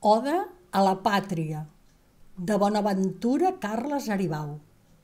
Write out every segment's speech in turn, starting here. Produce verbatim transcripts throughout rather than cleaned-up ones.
Oda a la pàtria, de Bonaventura Carles Aribau.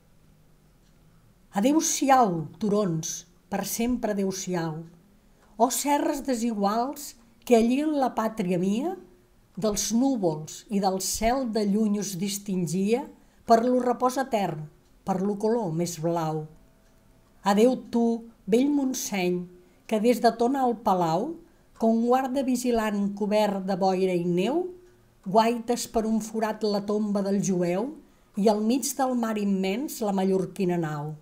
Adéu-siau, turons, per sempre adéu-siau. O serres desiguals que allí en la pàtria mia dels núvols i del cel de lluny us distingia per lo repòs etern, per lo color més blau. Adéu tu, vell Montseny, que des de ton alt palau, com guarda vigilant cobert de boira i neu, guaites per un forat la tomba del jueu i al mig del mar immens la mallorquina nau.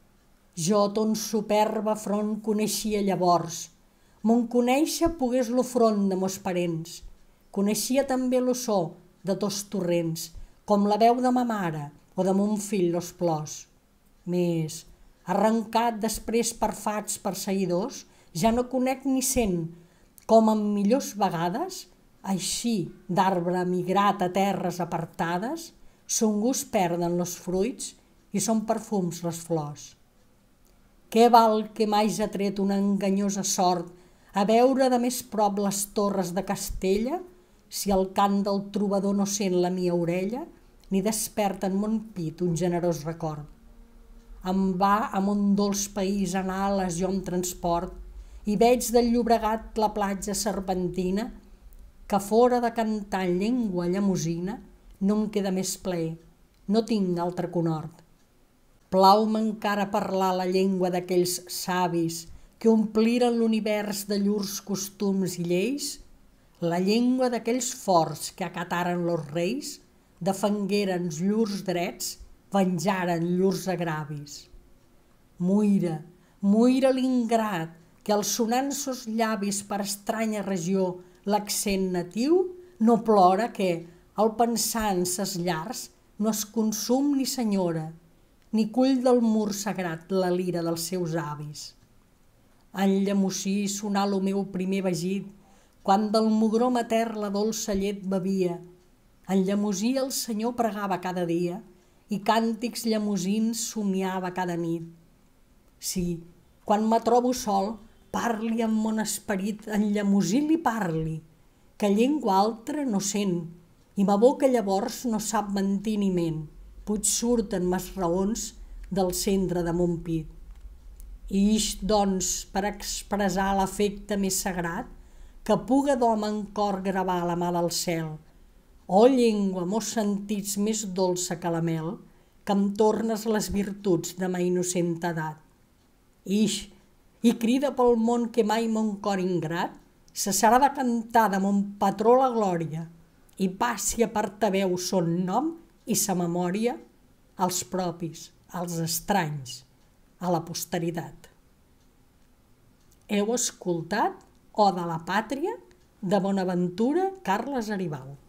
Jo ton superbe front coneixia llavors, mon conèixer pogués lo front de mos parents, coneixia també lo so de tos torrents, com la veu de ma mare o de mon fill los plors. Més, arrencat després per fats perseguidors, ja no conec ni sent, com en millors vegades, així d'arbre migrat a terres apartades, son gust perden los fruits i son perfums les flors. Què val que m'hagi atret una enganyosa sort a veure de més prop les torres de Castella, si el cant del trobador no sent la mia orella, ni desperta en mon pit un generós record. Em va a mon dolç país en ales jo em transport i veig del Llobregat la platja serpentina, que fora de cantar en llengua llemosina no em queda més plaer, no tinc altre conhort. Plau-me encara parlar la llengua d'aquells savis que ompliren l'univers de llurs costums i lleis, la llengua d'aquells forts que acataren los reis, defengueren llurs drets, venjaren llurs agravis. Muira, muira l'ingrat, que al sonar en sos llavis per estranya regió l'accent natiu no plora que, al pensar en ses llars, no es consum ni senyora, ni cull del mur sagrat la lira dels seus avis. En llemosí sonà lo meu primer vagit, quan del mugró mater la dolça llet bevia. En llemosí el Senyor pregava cada dia i càntics llemosins somiava cada nit. Sí, quan me trobo sol, parli amb mon esperit, en llemosí li parli, que llengua altra no sent, i ma boca llavors no sap mentir ni ment, puig surten mes raons del centre de mon pit. I ix, doncs, per expressar l'afecte més sagrat, que puga d'home en cor gravar la mà del cel. O llengua, mos sentits més dolça que la mel, que em tornes les virtuts de ma innocent edat. Ix, i crida pel món que mai mon cor ingrat cessarà de cantar de mon patró la glòria i passi a portaveu son nom i sa memòria als propis, als estranys, a la posteritat. Heu escoltat Oda a la pàtria de Bonaventura Carles Aribau.